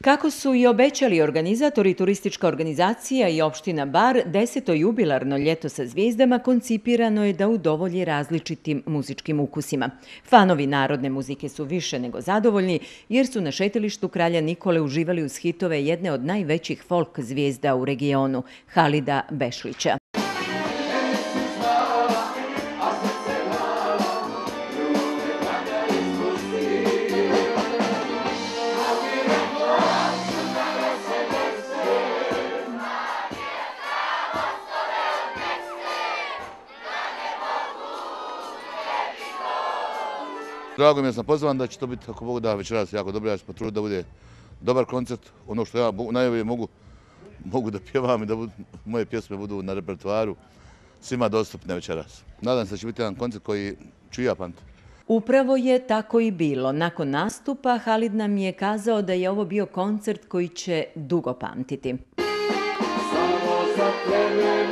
Kako su i obećali organizatori, turistička organizacija i opština Bar, 10. jubilarno ljeto sa zvijezdama koncipirano je da udovolji različitim muzičkim ukusima. Fanovi narodne muzike su više nego zadovoljni jer su na šetalištu Kralja Nikole uživali uz hitove jedne od najvećih folk zvijezda u regionu, Halida Bešlića. Drago mi je da sam pozvan da će to biti, ako Bog da, večeras jako dobro. Ja ću potruditi da bude dobar koncert. Ono što ja najbolje mogu da pjevam i da moje pjesme budu na repertoaru svima dostupne večeras. Nadam se da će biti jedan koncert koji ću ja pamtiti. Upravo je tako i bilo. Nakon nastupa Halid nam je kazao da je ovo bio koncert koji će dugo pamtiti. Samo za tebe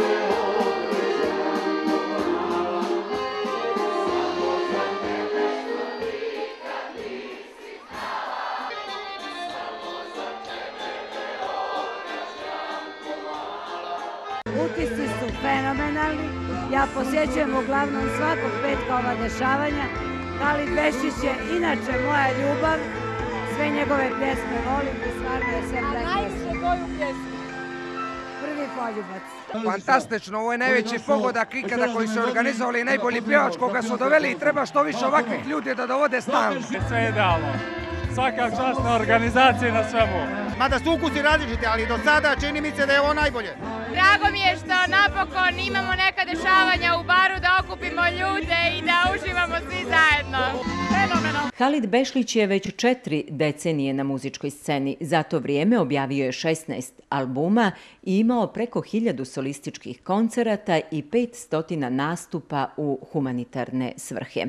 utisci su fenomenalni. Ja posjećujem uglavnom svakog petka ova dešavanja. Halid Bešlić je inače moja ljubav. Sve njegove pjesme volim i stvarno je sve prekrasno. A najviše koju pjesmu? Prvi poljubac. Fantastično, ovo je najveći pogodak ikada koji su organizovali, najbolji pjevač koga su doveli i treba što više ovakvih ljudi da dovode stalno. Sve je idealno. Svaka čast na organizaciji, na svemu. Mada su ukusi različiti, ali do sada čini mi se da je ovo najbolje. Drago mi je što napokon imamo neka dešavanja u Baru da okupimo ljude i da uživamo svi zajedno. Fenomenalno. Halid Bešlić je već 4 decenije na muzičkoj sceni. Za to vrijeme objavio je 16 albuma i imao preko 1000 solističkih koncerata i 500 nastupa u humanitarne svrhe.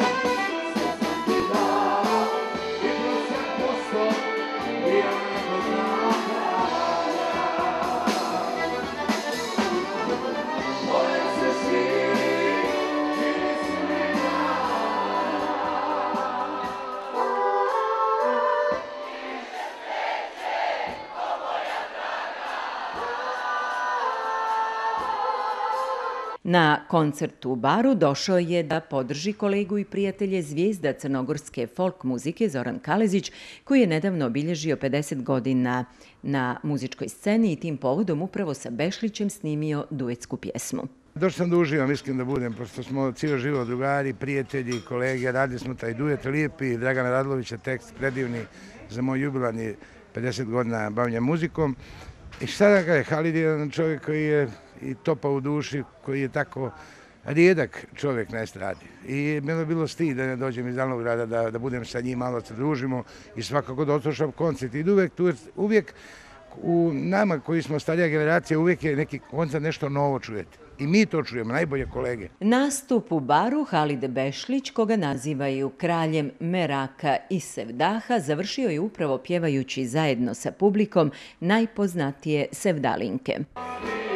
Na koncertu u Baru došao je da podrži kolegu i prijatelje zvijezda crnogorske folk muzike Zoran Kalezić, koji je nedavno obilježio 50 godina na muzičkoj sceni i tim povodom upravo sa Bešlićem snimio duetsku pjesmu. Došao sam da uživam, iskren da budem, pošto smo cijelo živo drugari, prijatelji, kolege, radili smo taj duet lijepi, Dragana Radlovića tekst predivni za moj jubilarni 50 godina bavljenja muzikom. I šta da kaže, Halid je jedan čovjek koji je i topa u duši, koji je tako rijedak čovjek na estradi. I meni je bilo stid da ne dođem iz Glavnog grada, da budem sa njim, malo se družimo i svakako da odslušam koncert. I uvijek u nama koji smo starija generacija, uvijek je neki koncert nešto novo čujete. I mi to čujemo, najbolje kolege. Nastup u Baru Halid Bešlić, koga nazivaju kraljem meraka i sevdaha, završio je upravo pjevajući zajedno sa publikom najpoznatije sevdalinke.